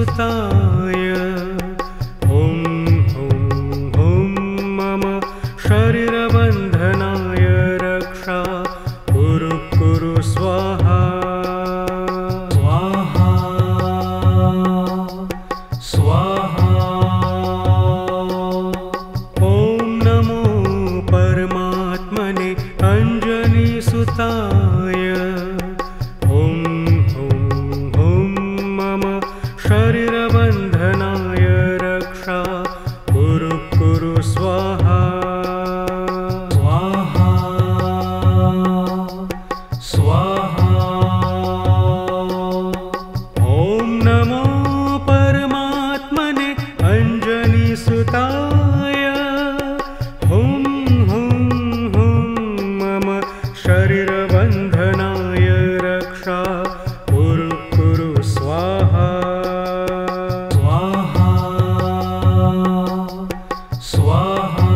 सुताय हुं हुं हुं मम शरीरबन्धनाय रक्षा कुरु कुरु स्वाहा स्वाहा स्वाहा ॐ नमो परमात्मने अंजनी सुताय हुं हुं हुं मम शरीरबन्धनाय रक्षा कुरु कुरु स्वाहा स्वाहा स्वाहा ॐ नमो परमात्मने अंजनी सुताय हुं हुं हुं मम शरीरबन्धनाय रक्षा कुरु कुरु स्वाहा स्वाहा स्वाहा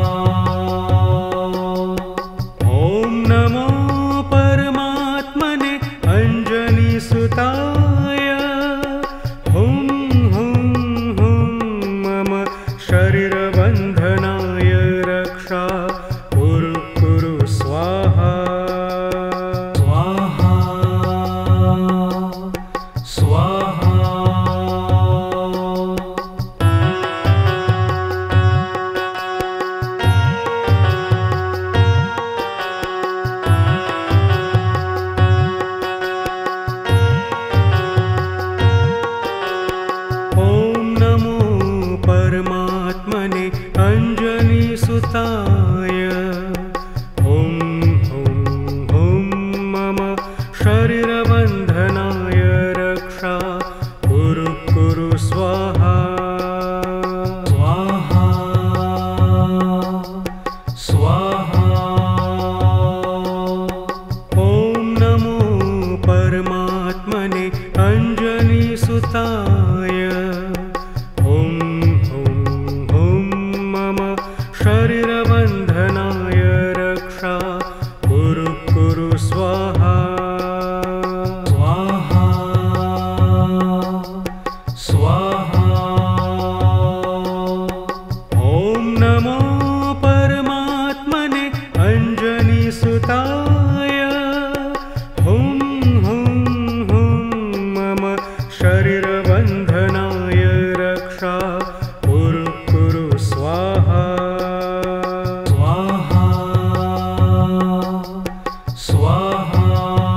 ॐ नमो परमात्मने अंजनी सुताय हुं हुं हुं मम शरीरबन्धनाय रक्षा कुरु कुरु स्वाहा स्वाहा स्वाहा ॐ नमो परमात्मने अंजनी सुताय हुं हुं हुं मम शरीरबन्धनाय रक्षा कुरु कुरु स्वाहा स्वाहा स्वाहा ॐ नमो परमात्मने अंजनी सुताय हुं हुं हुं मम शरीरबन्धनाय रक्षा कुरु कुरु स्वाहा स्वाहा स्वाहा ॐ नमो परमात्मने अंजनी सुताय हुं हुं हुं मम शरीरबन्धनाय रक्षा कुरु कुरु स्वाहा स्वाहा स्वाहा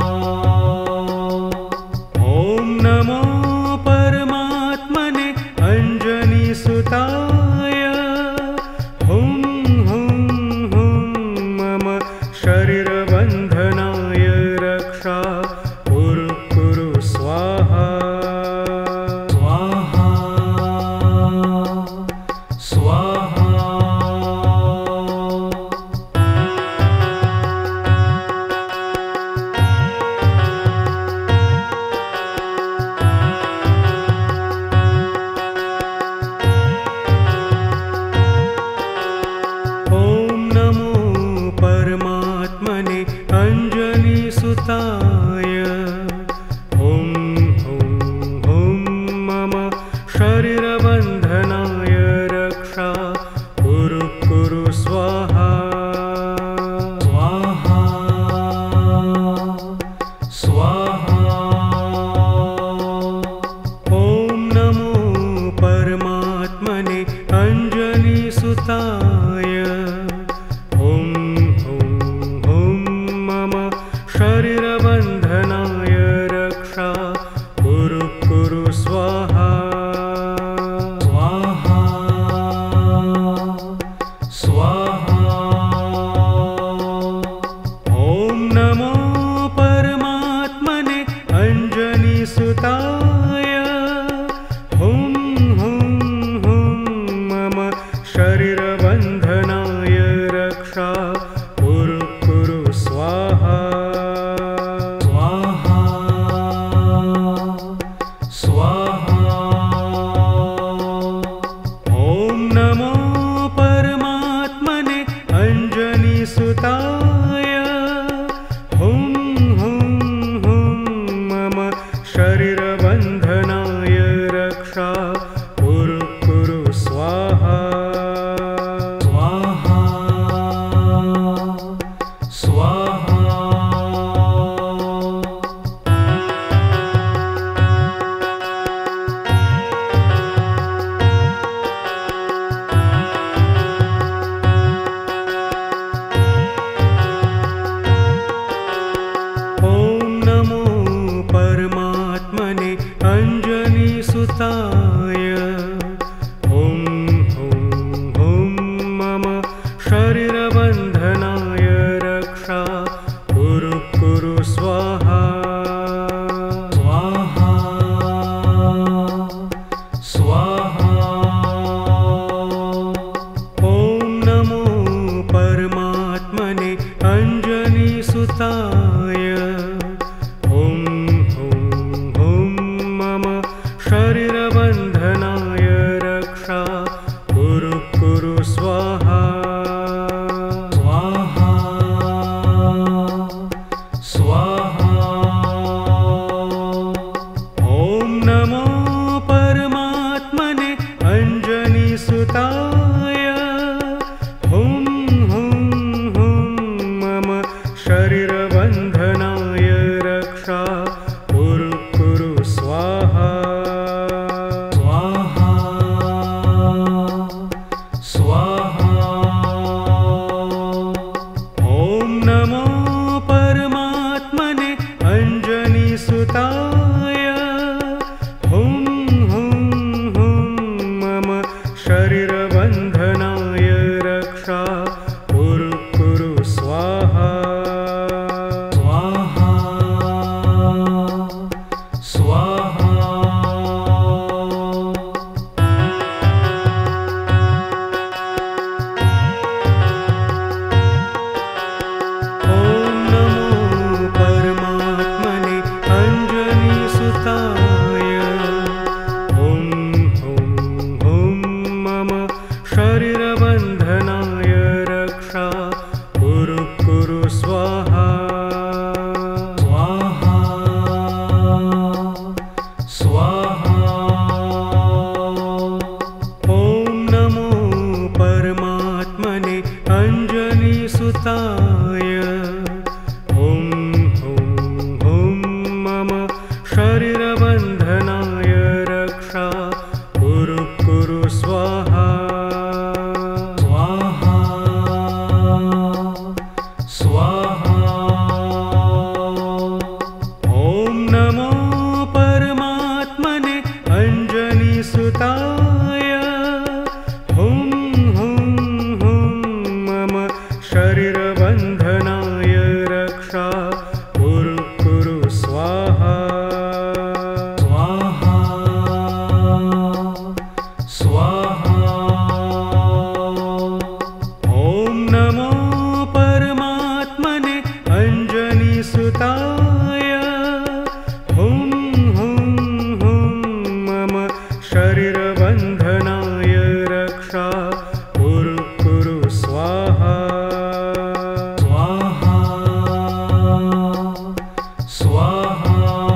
ॐ नमो परमात्मने अंजनी सुताय हुं हुं हुं मम शरीरबन्धनाय रक्षा कुरु कुरु स्वाहा स्वाहा स्वाहा ॐ नमो परमात्मने अंजनी सुताय हुं हुं हुं मम शरीरबन्धनाय रक्षा कुरु कुरु स्वाहा स्वाहा स्वाहा ॐ नमो परमात्मने अंजनी सुताय हुं हुं हुं मम शरीरबन्धनाय ॐ नमो परमात्मने अंजनी सुताय हुं हुं हुं मम शरीर बंधनाय रक्षा कुरु कुरु स्वाहा स्वाहा स्वाहा। ॐ नमो परमात्मने अंजनी सुताय हुं हुं हुं मम शरीर बंधनाय रक्षा कुरु कुरु स्वाहा स्वाहा स्वाहा। ॐ नमो परमात्मने अंजनी सुताय हुं हुं हुं मम शरीर बंधनाय रक्षा कुरु कुरु स्वाहा स्वाहा स्वाहा। ॐ नमो परमात्मने अंजनी सुताय हुं हुं हुं मम शरीर बंधनाय रक्षा कुरु कुरु स्वाहा स्वाहा स्वाहा। ॐ नमो परमात्मने अंजनी सुताय हुं हुं हुं मम शरीर बंधनाय रक्षा कुरु कुरु स्वाहा स्वाहा स्वाहा। ॐ नमो परमात्मने अंजनी सुताय हुं हुं हुं मम शरीर बंधनाय रक्षा कुरु कुरु स्वाहा स्वाहा स्वाहा।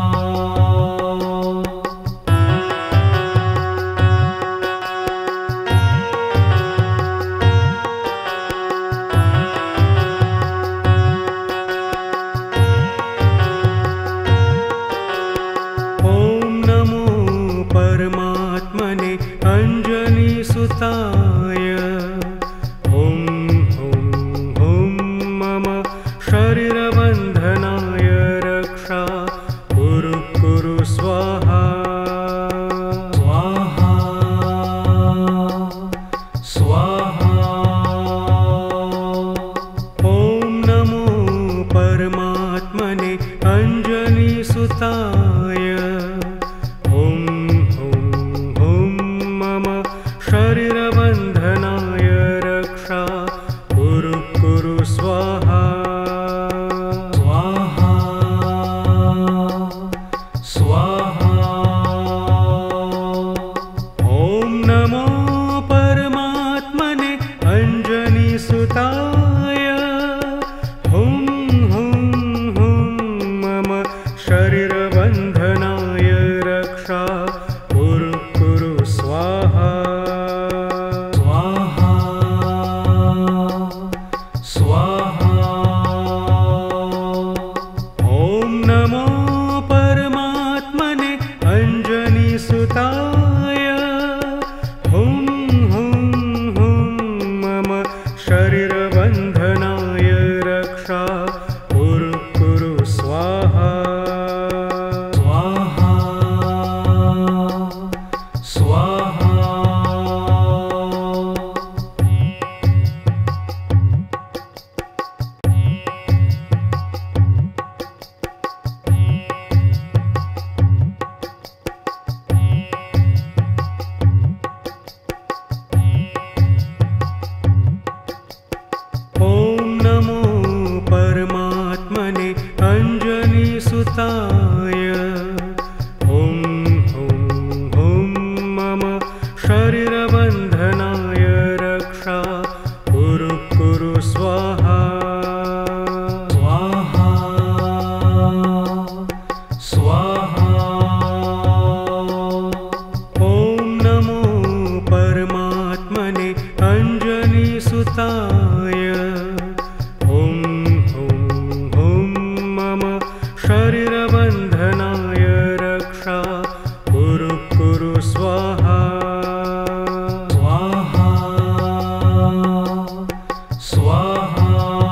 ॐ नमो परमात्मने अंजनी सुताय हुं हुं हुं मम शरीर बंधनाय रक्षा कुरु कुरु स्वाहा स्वाहा स्वाहा। ॐ नमो परमात्मने अंजनी सुताय हुं हुं हुं मम शरीर बंधनाय रक्षा कुरु कुरु स्वाहा स्वाहा स्वाहा। ॐ नमो परमात्मने अंजनी सुताय हुं हुं हुं मम शरीर बंधनाय रक्षा कुरु कुरु स्वाहा स्वाहा स्वाहा। ॐ नमो परमात्मने अंजनी सुताय हुं हुं हुं मम शरीर बंधनाय रक्षा कुरु कुरु स्वाहा स्वाहा स्वाहा। ॐ नमो परमात्मने अंजनी सुताय हुं हुं हुं मम शरीर बंधनाय रक्षा कुरु कुरु स्वाहा स्वाहा स्वाहा। ॐ नमो परमात्मने अंजनी सुताय। ॐ मम शरीरबन्धनाय रक्षा कुरु स्वाहा। स्वाहा स्वाहा।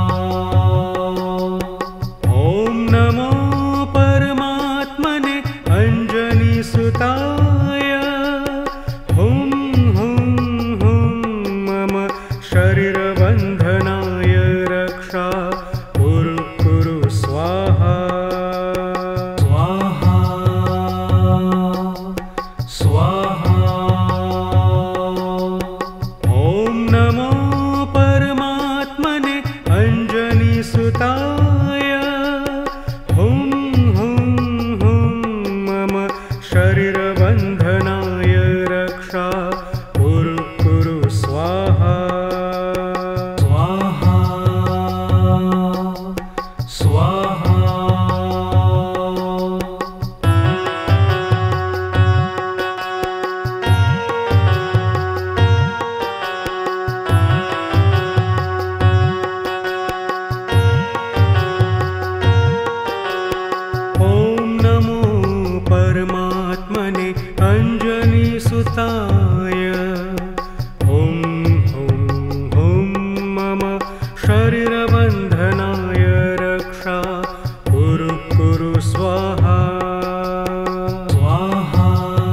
ॐ नमो परमात्मने अंजनी सुताय। मम शरीरबन्धनाय रक्षा कुरु स्वाहा। स्वाहा स्वाहा। ॐ नमो परमात्मने अंजनी सुताय। मम शरीरबन्धनाय रक्षा कुरु स्वाहा। स्वाहा स्वाहा। ॐ नमो परमात्मने अंजनी सुताय। मम शरीरबन्धनाय रक्षा कुरु स्वाहा। स्वाहा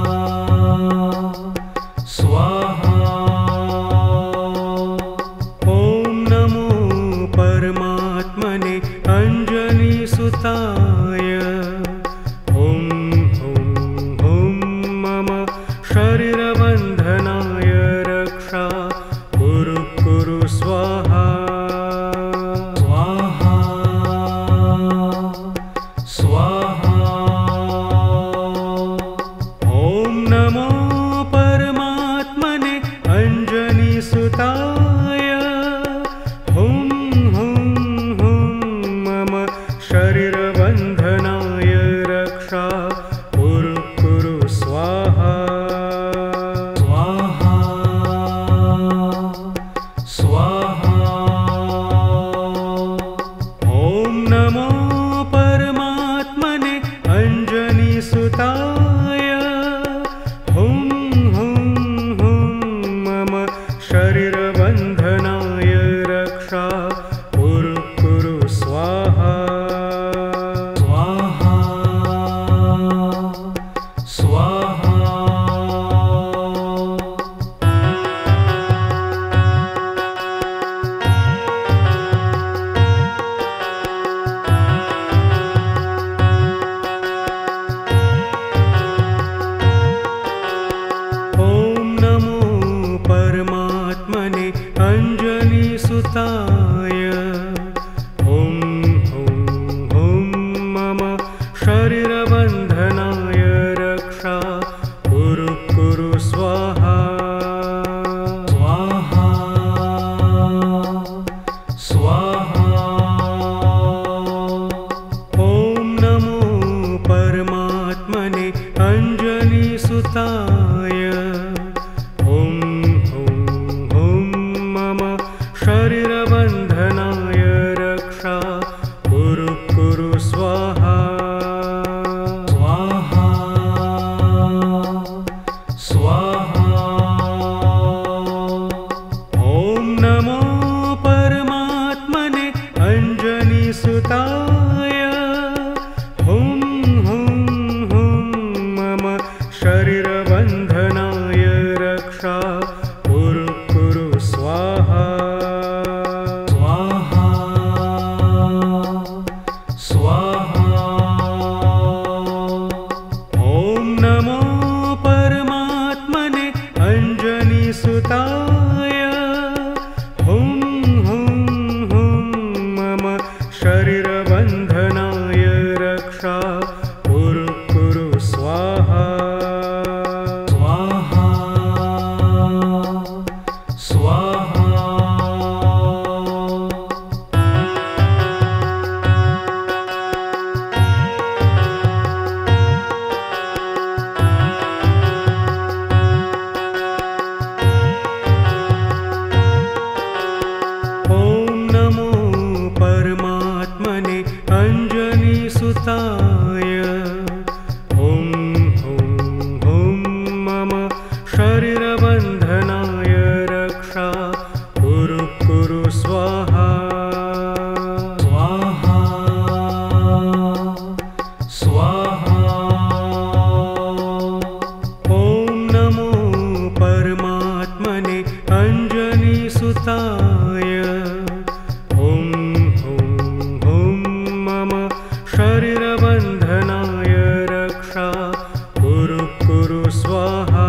स्वाहा। ॐ नमो परमात्मने अंजनी सुताय। मम शरीरबन्धनाय रक्षा कुरु स्वाहा। स्वाहा स्वाहा। ॐ नमो परमात्मने अंजनी सुताय। मम शरीरबन्धनाय रक्षा कुरु स्वाहा। स्वाहा स्वाहा। ॐ नमो परमात्मने अंजनी सुताय। मम शरीरबन्धनाय रक्षा कुरु स्वाहा। स्वाहा स्वाहा। ॐ नमो परमात्मने अंजनी सुताय। मम शरीरबन्धनाय रक्षा कुरु स्वाहा। स्वाहा स्वाहा। ॐ नमो परमात्मने अंजनी सुताय। मम शरीरबन्धनाय रक्षा कुरु स्वाहा। स्वाहा स्वाहा। ॐ नमो परमात्मने अंजनी सुताय। मम शरीरबन्धनाय शरीरबन्धनाय रक्षा कुरु कुरु स्वाहा स्वाहा स्वाहा। ॐ नमो परमात्मने अंजनी सुताय। ॐ मम शरीरबन्धनाय रक्षा कुरु कुरु स्वाहा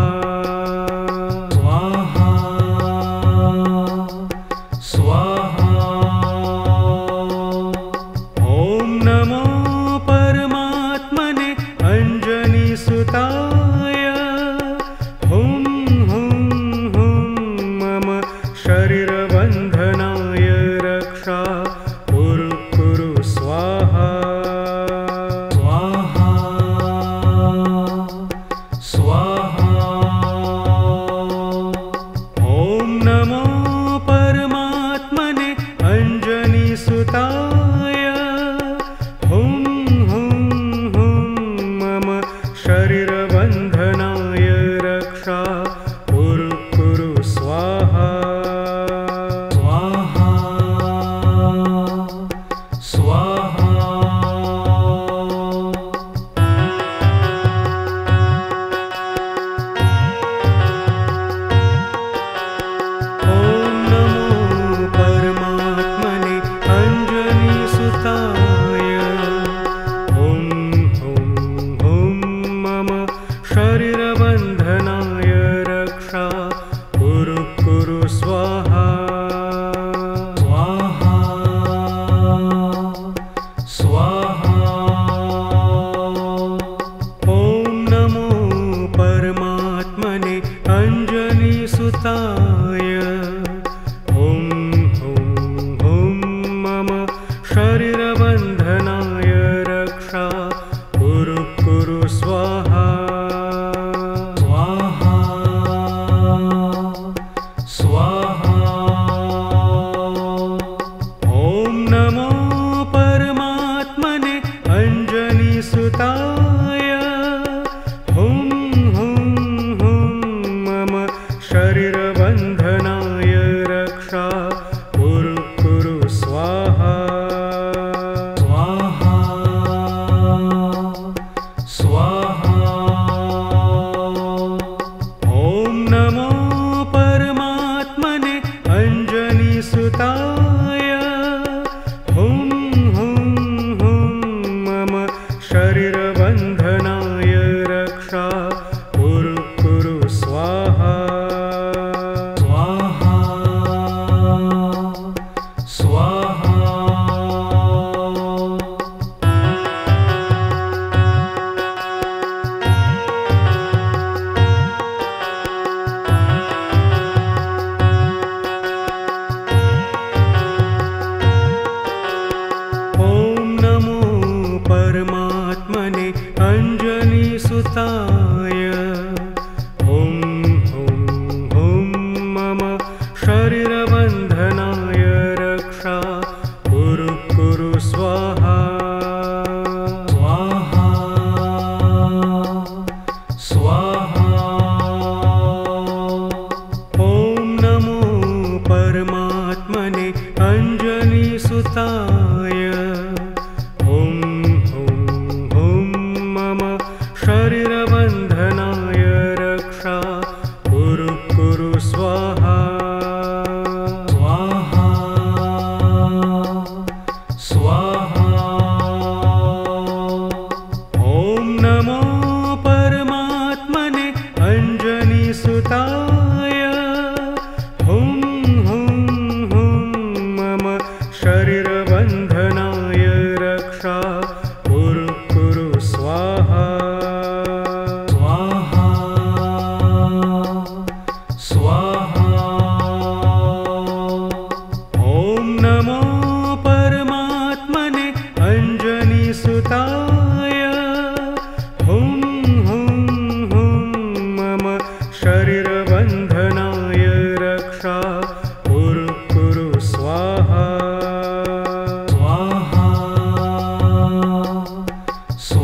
सुताय। हुं हुं हुं मम शरीरबन्धनाय रक्षा कुरु कुरु स्वाहा स्वाहा स्वाहा। ॐ नमो परमात्मने अंजनी सुताय। हुं हुं हुं मम शरीरबन्धनाय रक्षा कुरु कुरु स्वाहा स्वाहा स्वाहा। ॐ नमो परमात्मने अंजनी सुताय। हुं हुं हुं मम शरीरबन्धनाय रक्षा कुरु कुरु स्वाहा स्वाहा स्वाहा। ॐ नमो परमात्मने अंजनी सुताय। हुं हुं हुं मम शरीरबन्धनाय रक्षा कुरु कुरु स्वाहा स्वाहा स्वाहा। ॐ नमो परमात्मने अंजनी सुताय। हुं हुं हुं मम शरीरबन्धनाय रक्षा कुरु कुरु स्वाहा स्वाहा स्वाहा। ॐ नमो परमात्मने अंजनी सुताय। हुं हुं हुं मम शरीरबन्धनाय रक्षा कुरु कुरु स्वाहा स्वाहा स्वाहा। ॐ नमो परमात्मने अंजनी सुताय। हुं हुं हुं मम शरीरबन्धनाय रक्षा कुरु कुरु स्वाहा स्वाहा स्वाहा। ॐ नमो परमात्मने अंजनी सुताय। हुं हुं हुं मम शरीरबन्धनाय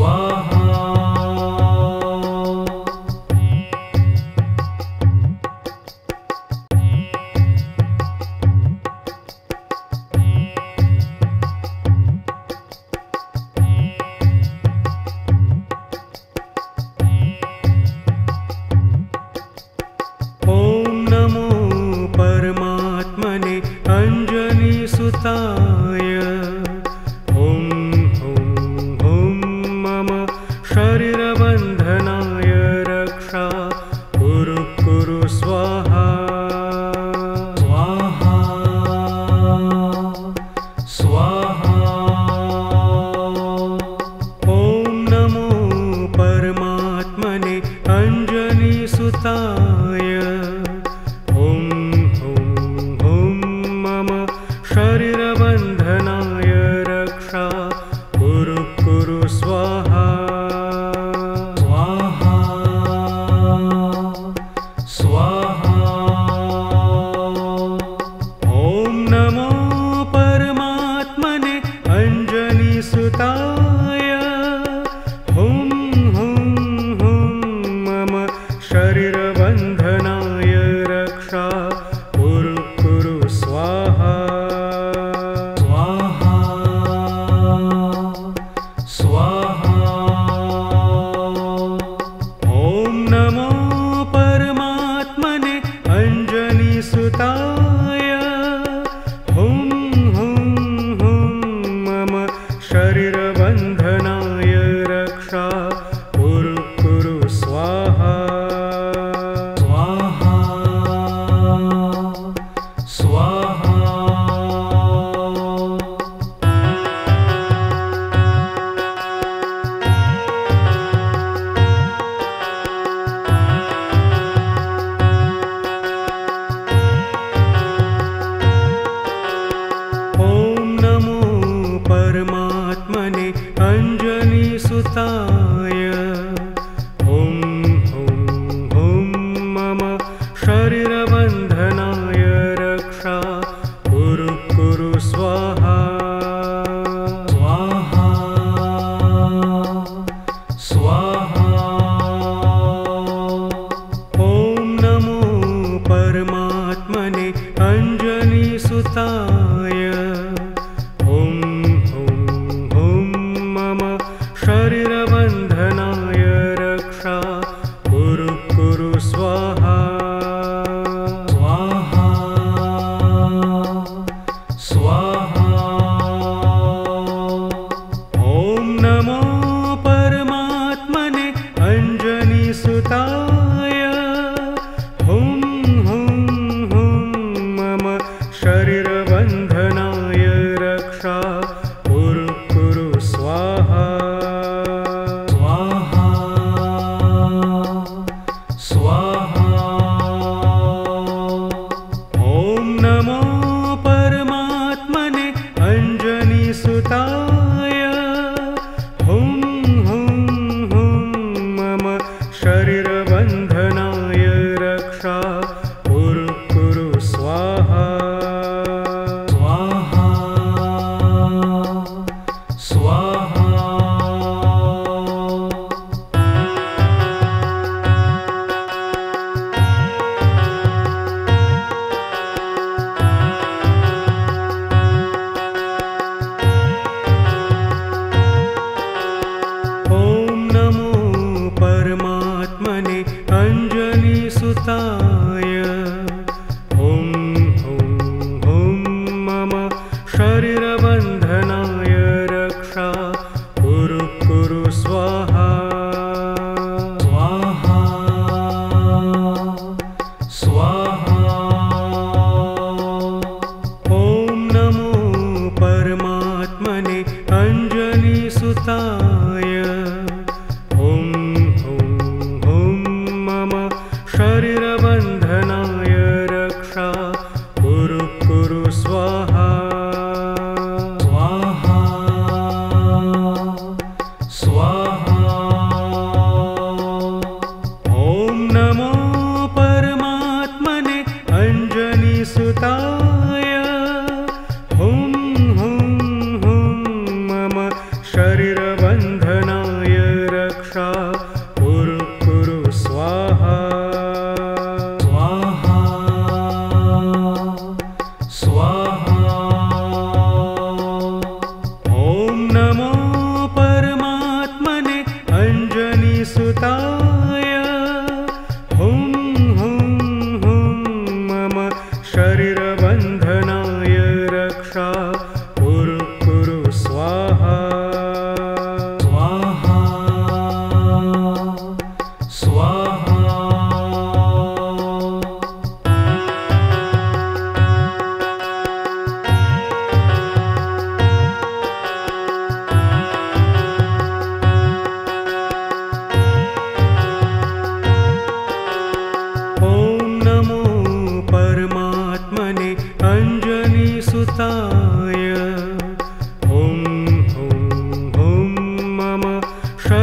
शरीरबन्धनाय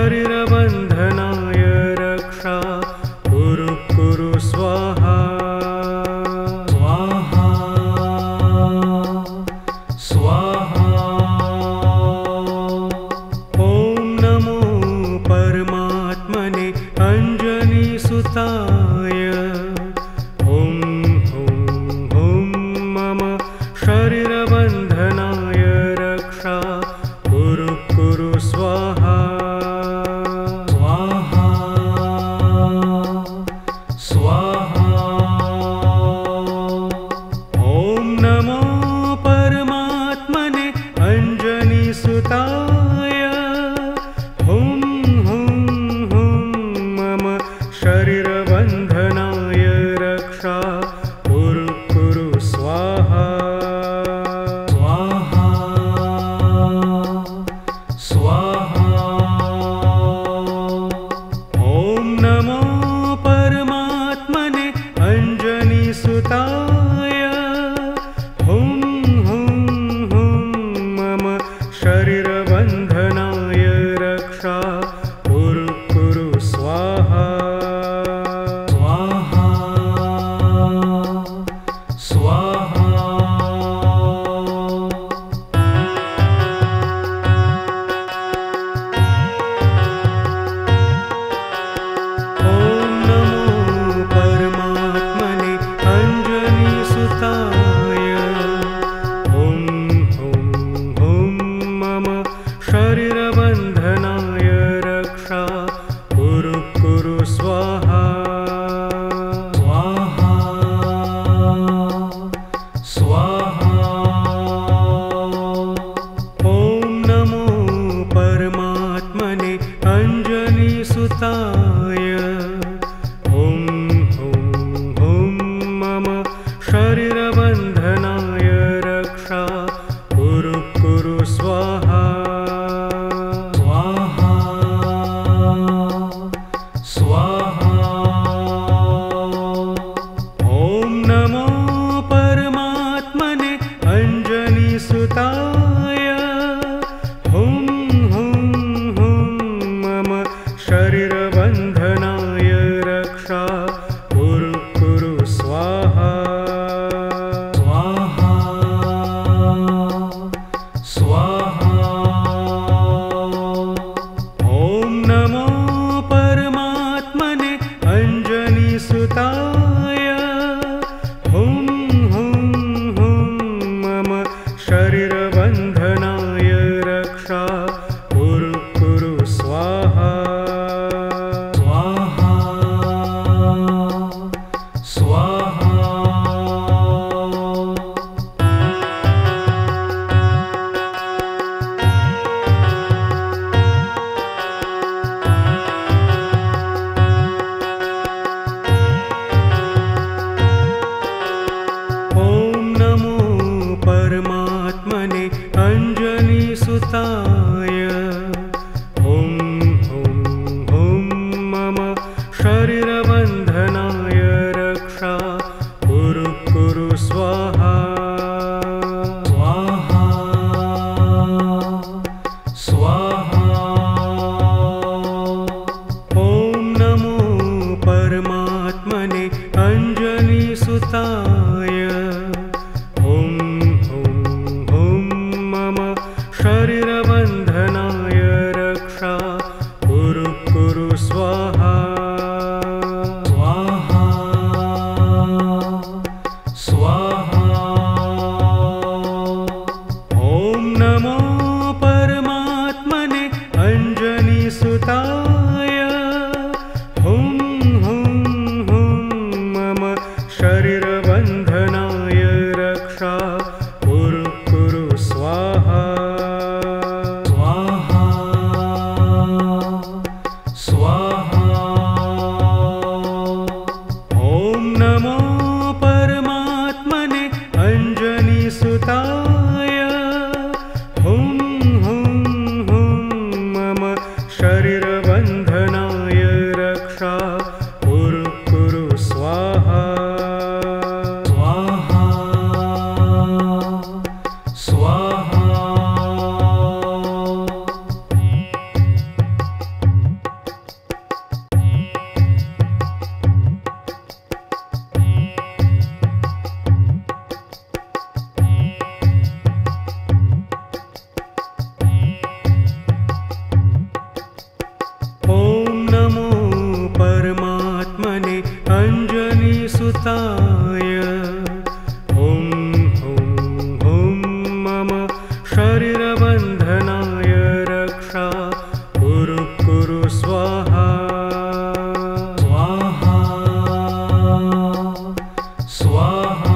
शरीरबन्धनाय रक्षा कुरु कुरु स्वाहा स्वाहा स्वाहा ॐ नमो परमात्मने अंजनी सुताय ॐ हुं हुं मम शरीरबन्धनाय रक्षा कुरु कुरु स्वाहा स्वाहा स्वाहा ॐ नमो परमात्मने अंजनी सुताय हुं हुं हुं मम शरीरबन्धनाय रक्षा कुरु कुरु स्वाहा स्वाहा स्वाहा ॐ नमो परमात्मने अंजनी सुताय हुं हुं हुं मम शरीरबन्धनाय रक्षा कुरु कुरु स्वाहा स्वाहा स्वाहा ॐ नमो परमात्मने अंजनी सुताय हुं हुं हुं मम शरीरबन्धनाय रक्षा कुरु कुरु स्वाहा स्वाहा स्वाहा ॐ नमो परमात्मने अंजनी सुताय हुं हुं हुं मम शरीरबन्धनाय रक्षा कुरु कुरु स्वाहा स्वाहा स्वाहा ॐ नमो परमात्मने अंजनी सुताय हुं हुं हुं मम शरीरबन्धनाय रक्षा कुरु कुरु स्वाहा स्वाहा स्वाहा ॐ नमो परमात्मने अंजनी सुताय हुं हुं हुं मम शरीरबन्धनाय रक्षा कुरु कुरु स्वाहा स्वाहा स्वाहा ॐ नमो परमात्मने अंजनी सुताय हुं हुं हुं मम शरीरबन्धनाय रक्षा कुरु कुरु स्वाहा स्वाहा स्वाहा ॐ नमो परमात्मने अंजनी सुताय हुं हुं हुं मम शरीरबन्धनाय रक्षा कुरु कुरु स्वाहा स्वाहा स्वाहा ॐ नमो परमात्मने अंजनी सुताय हुं हुं हुं मम शरीरबन्धनाय रक्षा कुरु कुरु स्वाहा स्वाहा स्वाहा ॐ नमो परमात्मने अंजनी सुताय हुं हुं हुं मम शरीरबन्धनाय रक्षा कुरु कुरु स्वाहा स्वाहा स्वाहा सुताय हुं हुं हुं मम शरीरबन्धनाय रक्षा कुरु कुरु स्वाहा स्वाहा स्वाहा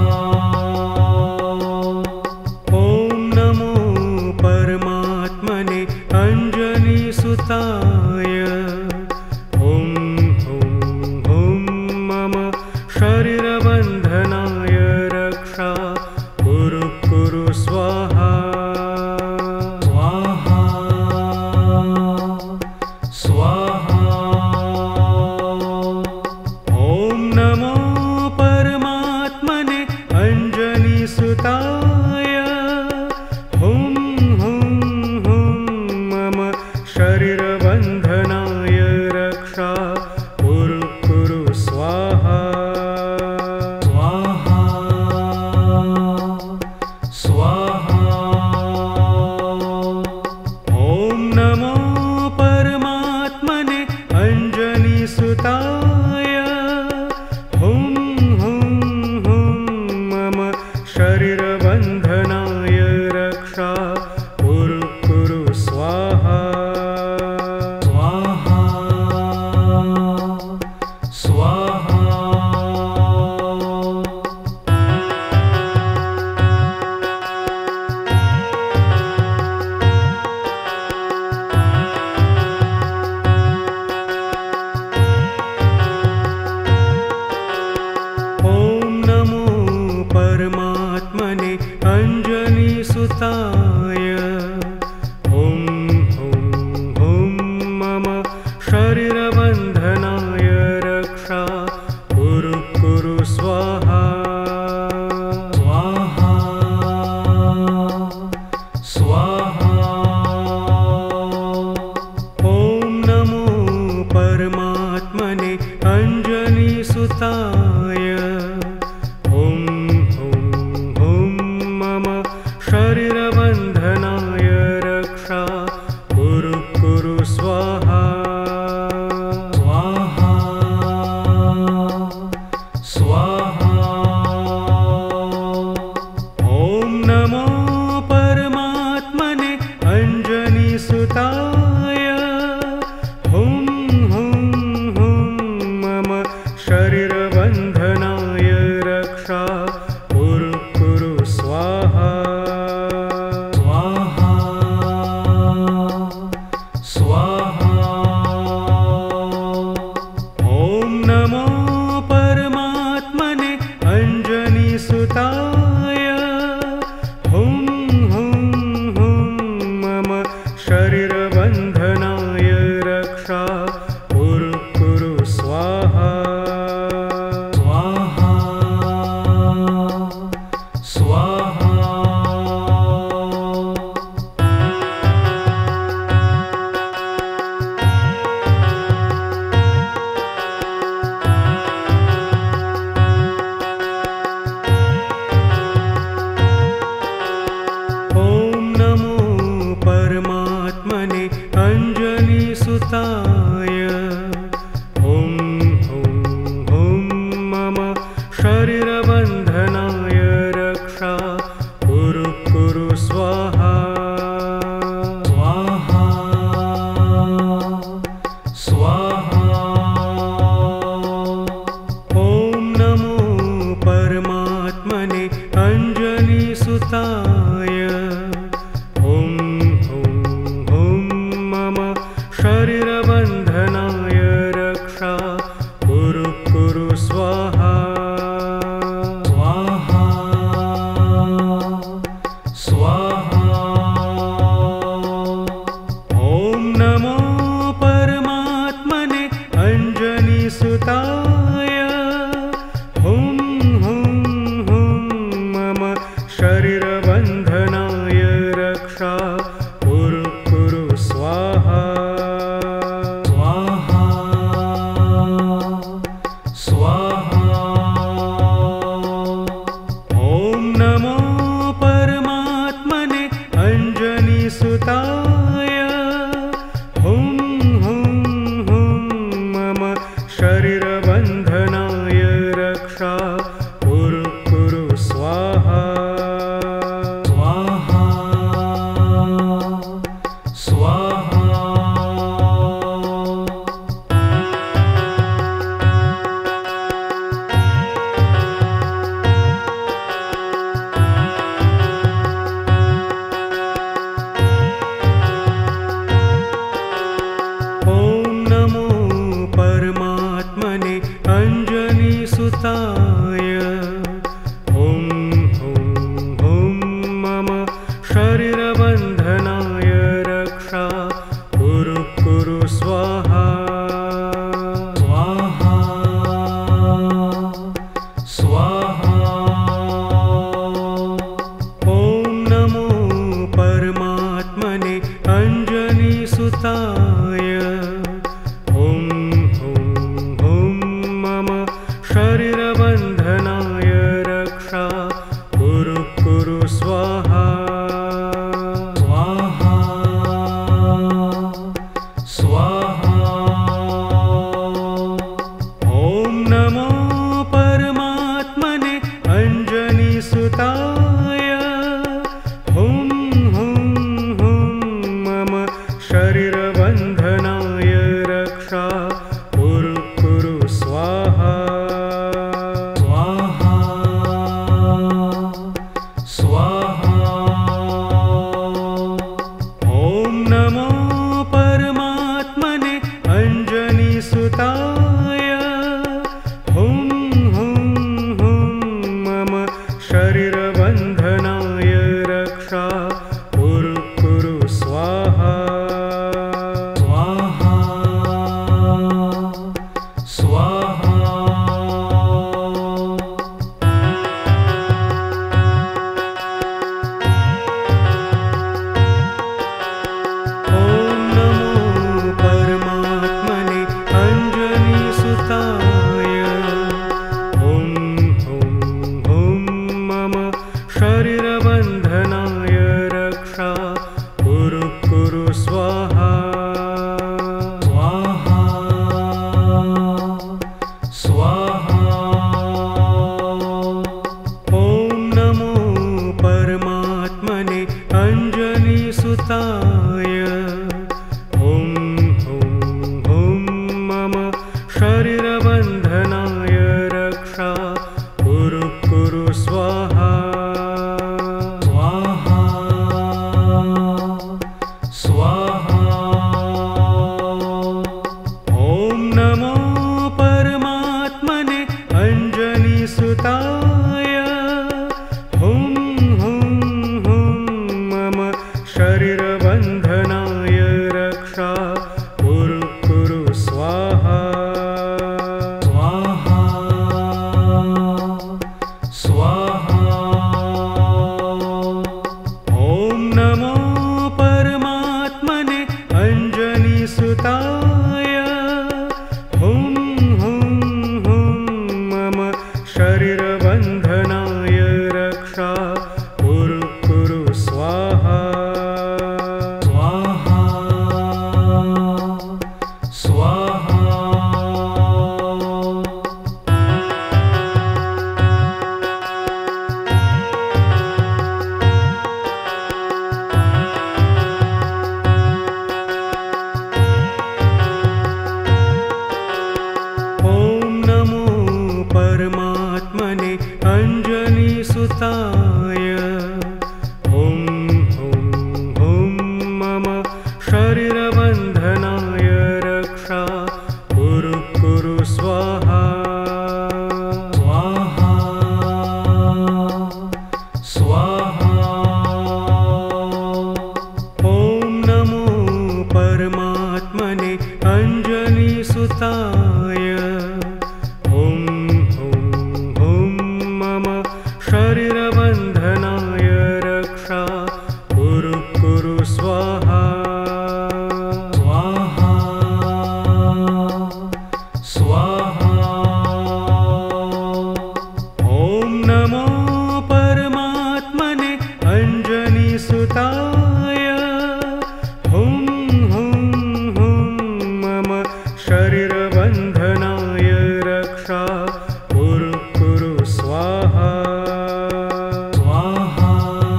ॐ नमो परमात्मने अंजनी सुताय हुं हुं हुं मम शरीरबन्धनाय रक्षा कुरु कुरु स्वाहा स्वाहा स्वाहा ॐ नमो परमात्मने अंजनी सुताय हुं हुं हुं मम शरीरबन्धनाय रक्षा कुरु कुरु स्वाहा स्वाहा स्वाहा ॐ नमो परमात्मने अंजनी सुताय हुं हुं हुं मम शरीरबन्धनाय रक्षा कुरु कुरु स्वाहा स्वाहा स्वाहा ॐ नमो परमात्मने अंजनी सुताय हुं हुं हुं मम शरीरबन्धनाय रक्षा कुरु कुरु स्वाहा स्वाहा स्वाहा ॐ नमो परमात्मने अंजनी सुताय हुं हुं हुं मम शरीरबन्धनाय रक्षा कुरु कुरु स्वाहा स्वाहा स्वाहा ॐ नमो परमात्मने अंजनी सुताय हुं हुं हुं मम शरीरबन्धनाय रक्षा कुरु कुरु स्वाहा स्वाहा स्वाहा ॐ नमो परमात्मने अंजनी सुताय हुं हुं हुं मम शरीरबन्धनाय रक्षा कुरु कुरु स्वाहा स्वाहा स्वाहा ॐ नमो परमात्मने अंजनी सुताय हुं हुं हुं मम शरीरबन्धनाय रक्षा कुरु कुरु स्वाहा स्वाहा स्वाहा ॐ नमो परमात्मने अंजनी सुताय हुं हुं हुं मम शरीरबन्धनाय रक्षा कुरु कुरु स्वाहा स्वाहा स्वाहा ॐ नमो परमात्मने अंजनी सुताय हुं हुं हुं मम शरीरबन्धनाय रक्षा कुरु कुरु स्वाहा स्वाहा सुताय हुं हुं हुं मम शरीरबन्धनाय रक्षा कुरु कुरु स्वाहा स्वाहा स्वाहा ॐ नमो परमात्मने अंजनी सुताय हुं हुं हुं मम शरीरबन्धनाय रक्षा कुरु कुरु स्वाहा स्वाहा स्वाहा ॐ नमो परमात्मने अंजनी सुताय हुं हुं हुं मम शरीरबन्धनाय रक्षा कुरु कुरु स्वाहा स्वाहा स्वाहा ॐ नमो परमात्मने अंजनी सुताय हुं हुं हुं मम शरीरबन्धनाय रक्षा कुरु कुरु स्वाहा स्वाहा स्वाहा ॐ नमो परमात्मने अंजनी सुताय हुं हुं हुं मम शरीरबन्धनाय रक्षा कुरु कुरु स्वाहा स्वाहा स्वाहा ॐ नमो परमात्मने अंजनी सुताय हुं हुं हुं मम शरीरबन्धनाय रक्षा कुरु कुरु स्वाहा स्वाहा स्वाहा ॐ नमो परमात्मने अंजनी सुताय हुं हुं हुं मम शरीरबन्धनाय रक्षा कुरु कुरु स्वाहा स्वाहा स्वाहा ॐ नमो परमात्मने अंजनी सुताय हुं हुं हुं मम शरीरबन्धनाय रक्षा कुरु कुरु स्वाहा स्वाहा स्वाहा ॐ नमो परमात्मने अंजनी सुताय हुं हुं हुं मम शरीरबन्धनाय रक्षा कुरु कुरु स्वाहा स्वाहा स्वाहा ॐ नमो परमात्मने अंजनी सुताय हुं हुं हुं मम शरीरबन्धनाय रक्षा कुरु कुरु स्वाहा स्वाहा स्वाहा ॐ नमो परमात्मने अंजनी सुताय हुं हुं हुं मम शरीरबन्धनाय रक्षा कुरु कुरु स्वाहा स्वाहा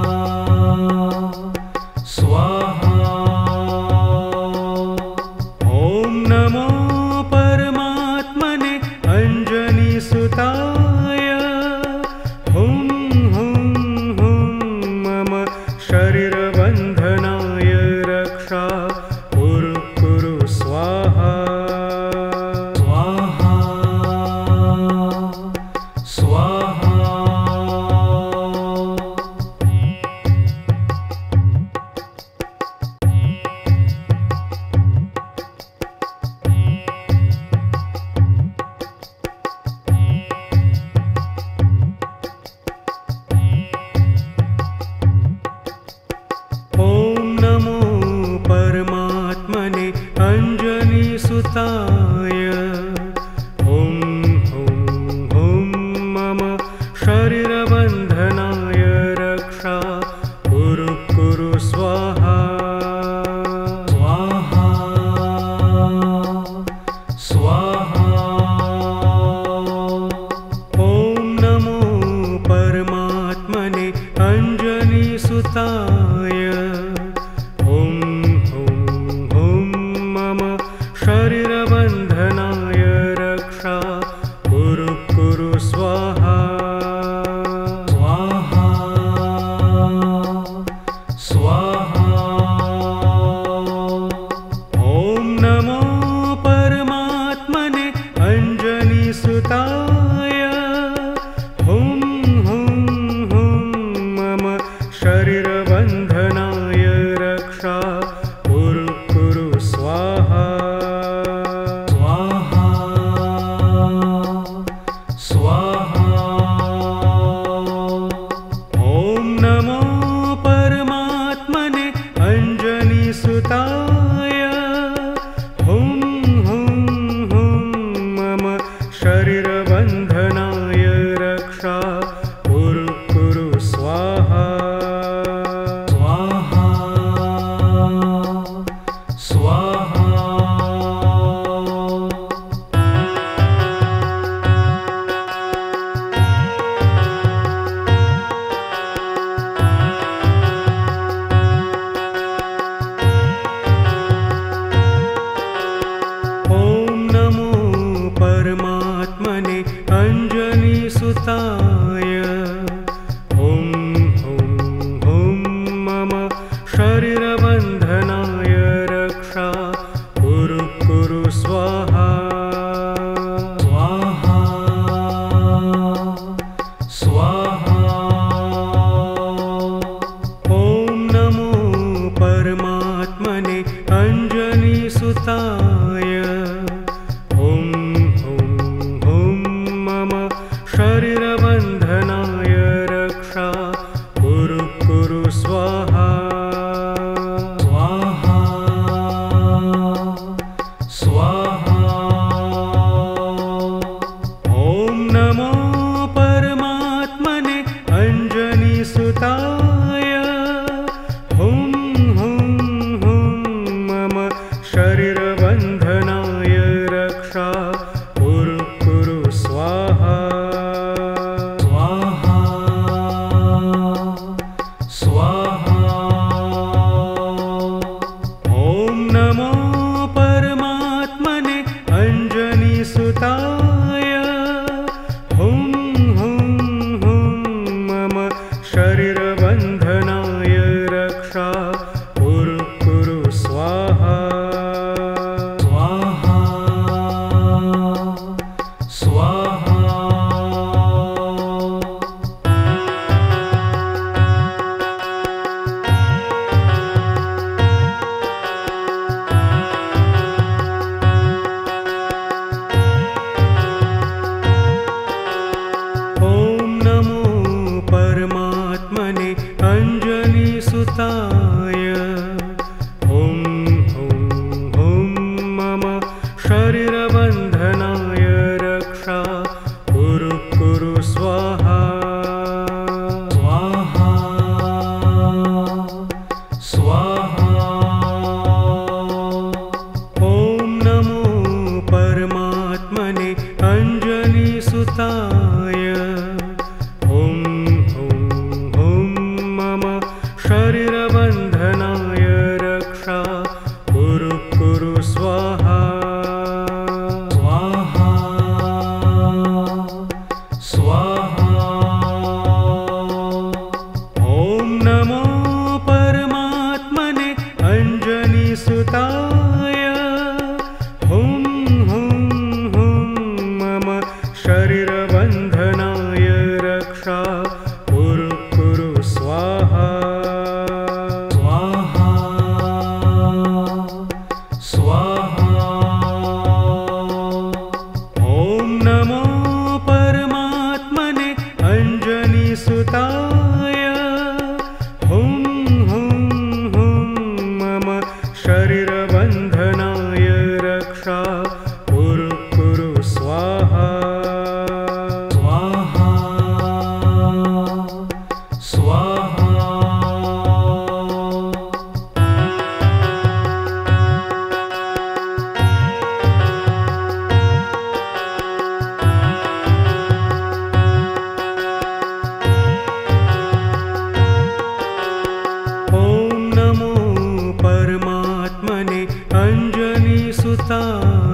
स्वाहा ॐ नमो परमात्मने अंजनी सुताय हुं हुं हुं मम शरीरबन्धनाय रक्षा कुरु कुरु स्वाहा स्वाहा सुताय हुं हुं हुं मम शरीरबन्धनाय रक्षा कुरु कुरु स्वाहा स्वाहा स्वाहा ॐ नमो परमात्मने अंजनी सुताय हुं हुं हुं मम शरीरबन्धनाय रक्षा कुरु कुरु स्वाहा स्वाहा स्वाहा ॐ नमो परमात्मने अंजनी सुताय हुं हुं हुं मम शरीरबन्धनाय रक्षा कुरु कुरु स्वाहा स्वाहा स्वाहा ॐ नमो परमात्मने अंजनी सुताय हुं हुं हुं मम शरीरबन्धनाय रक्षा कुरु कुरु स्वाहा स्वाहा स्वाहा ॐ नमो परमात्मने अंजनी सुताय हुं हुं हुं मम शरीरबन्धनाय रक्षा कुरु कुरु स्वाहा स्वाहा स्वाहा ॐ नमो परमात्मने अंजनी सुताय हुं हुं हुं मम शरीरबन्धनाय रक्षा कुरु कुरु स्वाहा स्वाहा स्वाहा ॐ नमो परमात्मने अंजनी सुताय हुं हुं हुं मम शरीरबन्धनाय रक्षा कुरु कुरु स्वाहा स्वाहा स्वाहा ॐ नमो परमात्मने अंजनी सुताय हुं हुं हुं मम शरीरबन्धनाय रक्षा कुरु कुरु स्वाहा स्वाहा स्वाहा ॐ नमो परमात्मने अंजनी सुताय हुं हुं हुं मम शरीरबन्धनाय रक्षा कुरु कुरु स्वाहा स्वाहा स्वाहा ॐ नमो परमात्मने अंजनी सुताय हुं हुं हुं मम शरीरबन्धनाय रक्षा कुरु कुरु स्वाहा स्वाहा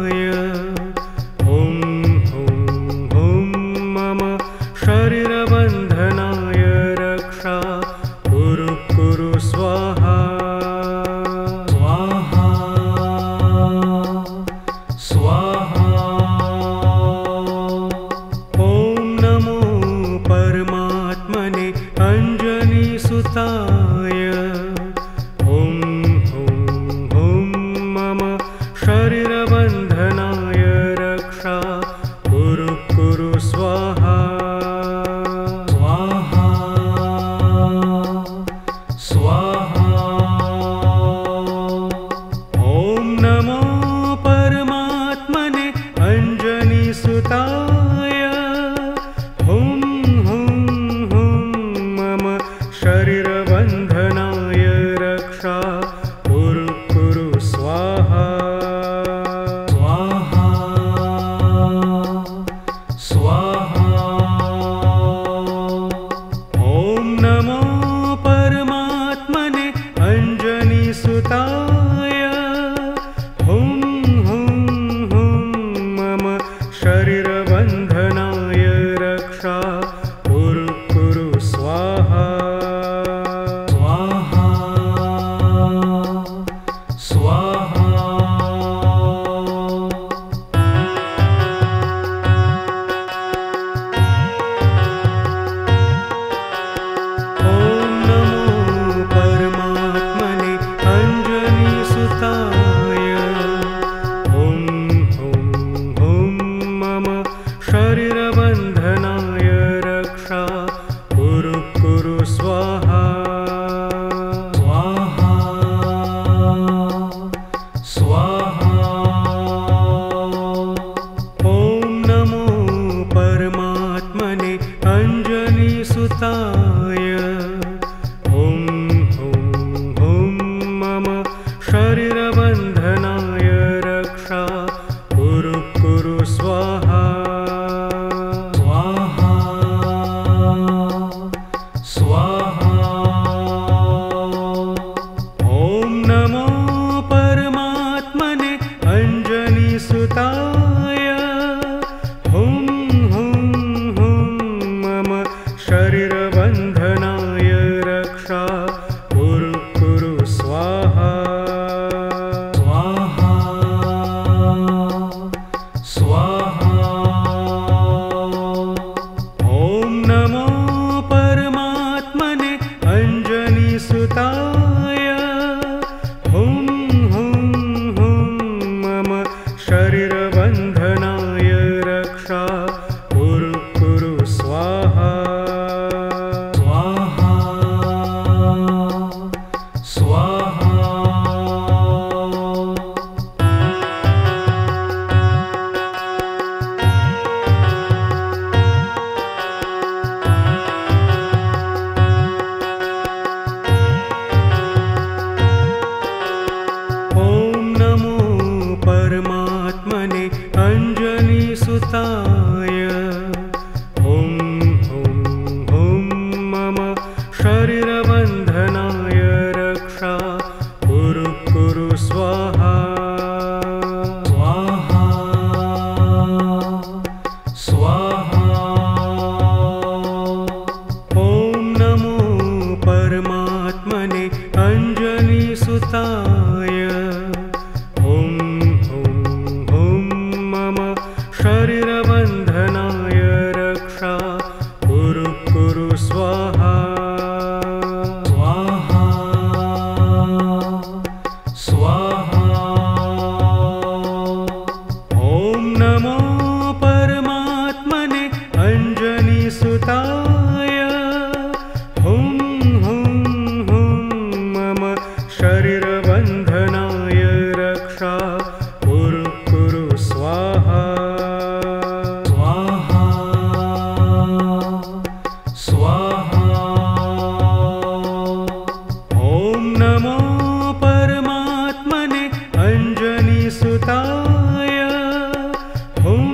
Sutay, Om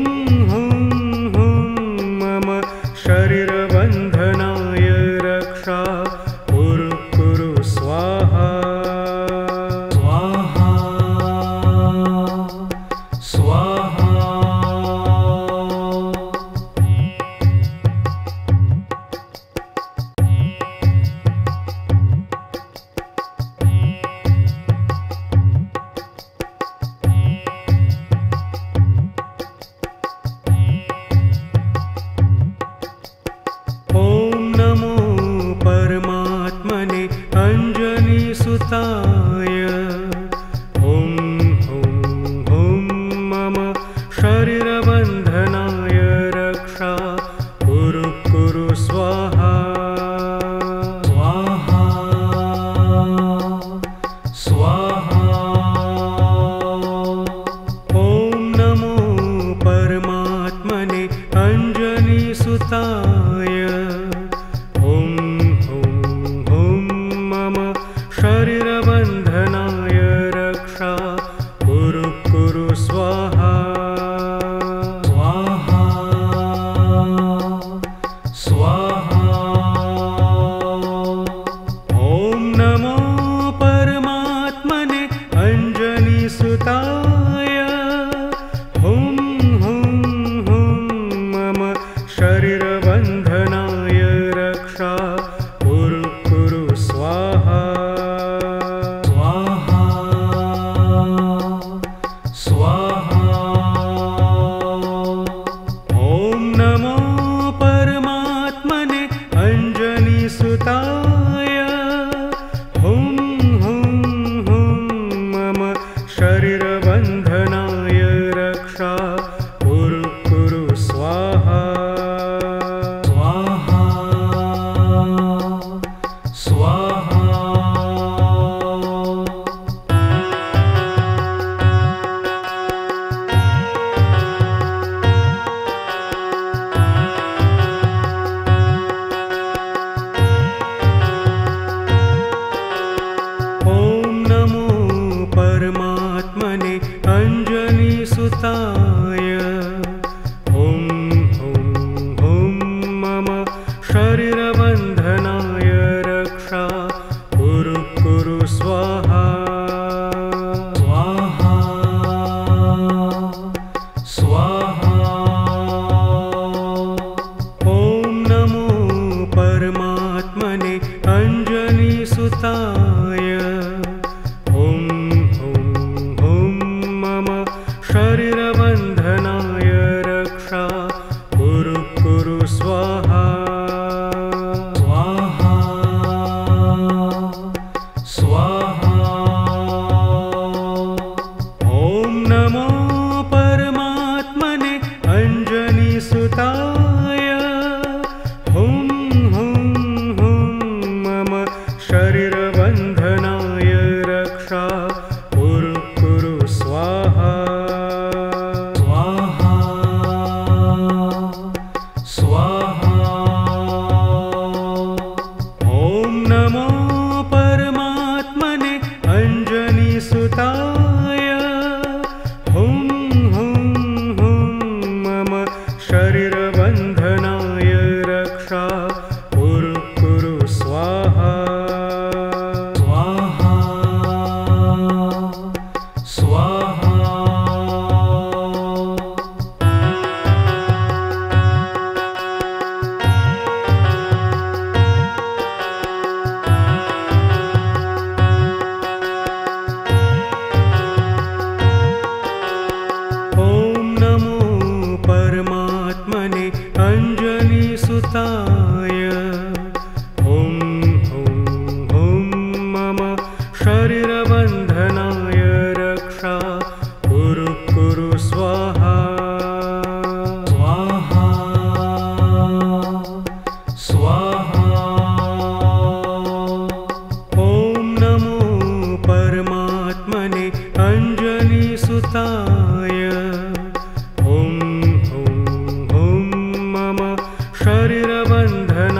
शरीर बंधन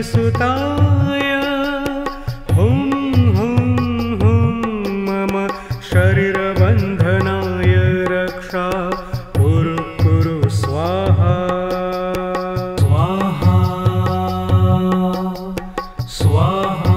सुताय हुं हुं हुं मम शरीरबन्धनाय रक्षा कुरु कुरु स्वाहा स्वाहा स्वाहा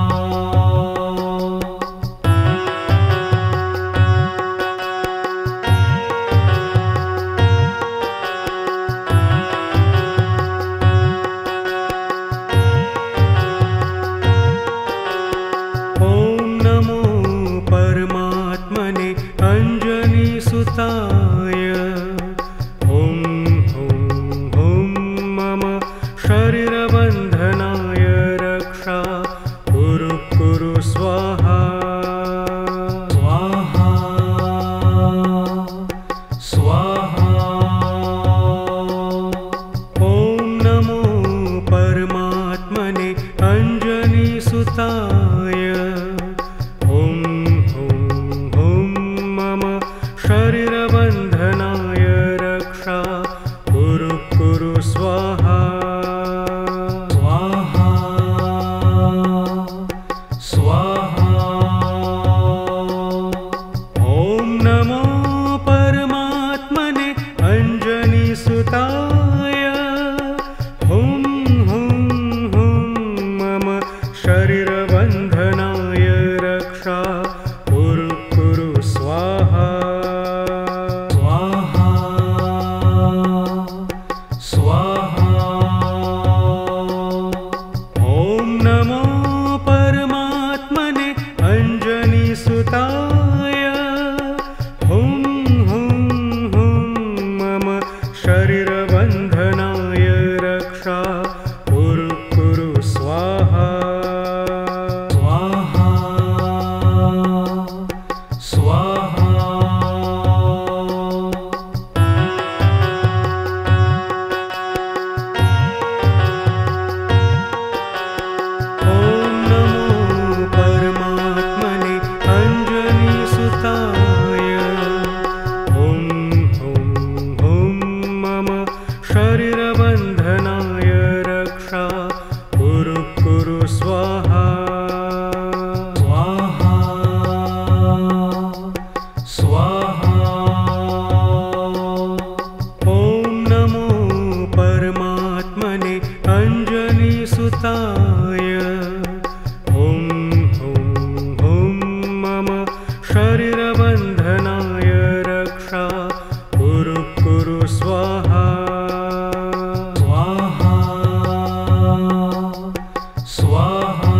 परमात्मने अंजनी सुताय हुं हुं हुं मम शरीरबन्धनाय रक्षा कुरु कुरु स्वाहा स्वाहा स्वाहा ॐ नमो परमात्मने अंजनी सुताय शरीरबन्धनाय रक्षा कुरु कुरु स्वाहा स्वाहा स्वाहा ॐ नमो परमात्मने अंजनी सुताय हुं हुं हुं मम शरीरबन्धनाय रक्षा कुरु कुरु स्वाहा शरीरबन्धनाय रक्षा कुरु कुरु स्वाहा स्वाहा स्वाहा ॐ नमो परमात्मने अंजनी सुताय शरीरबन्धनाय रक्षा कुरु कुरु स्वाहा स्वाहा स्वाहा ॐ नमो परमात्मने अंजनी सुताय हुं हुं हुं मम शरीरबन्धनाय रक्षा कुरु कुरु स्वाहा स्वाहा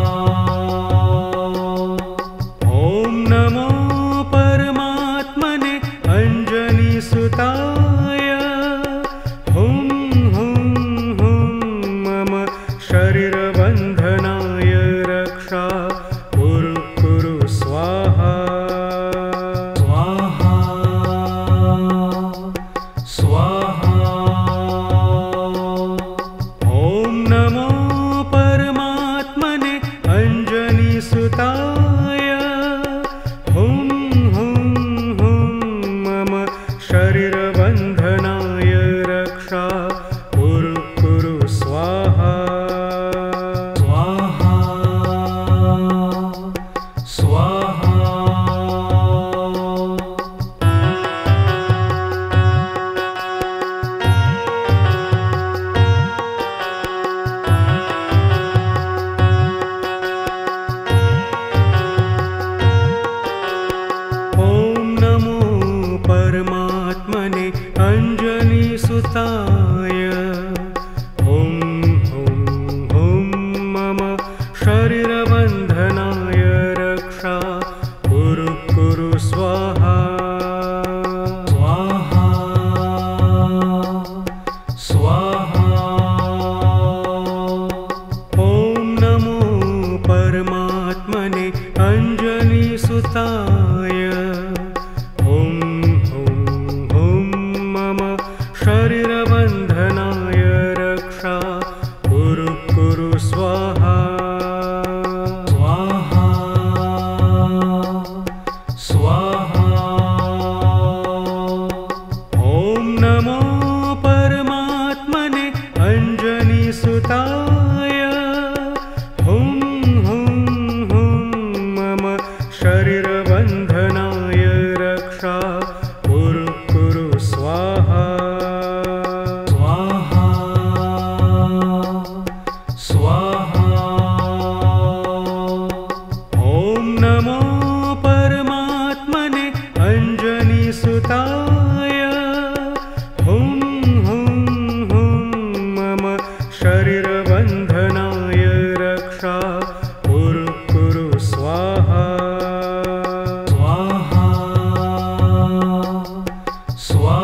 ॐ नमो परमात्मने अंजनी सुताय हुं हुं हुं मम शरीरबन्धनाय रक्षा कुरु कुरु स्वाहा स्वाहा स्वाहा ॐ नमो परमात्मने अंजनी सुताय हुं हुं हुं मम शरीरबन्धनाय रक्षा कुरु कुरु स्वाहा स्वाहा स्वाहा स्वाहा ॐ नमो परमात्मने अंजनी सुताय हुं हुं हुं मम शरीर बन्धनाय रक्षा कुरु कुरु स्वाहा स्वाहा स्वाहा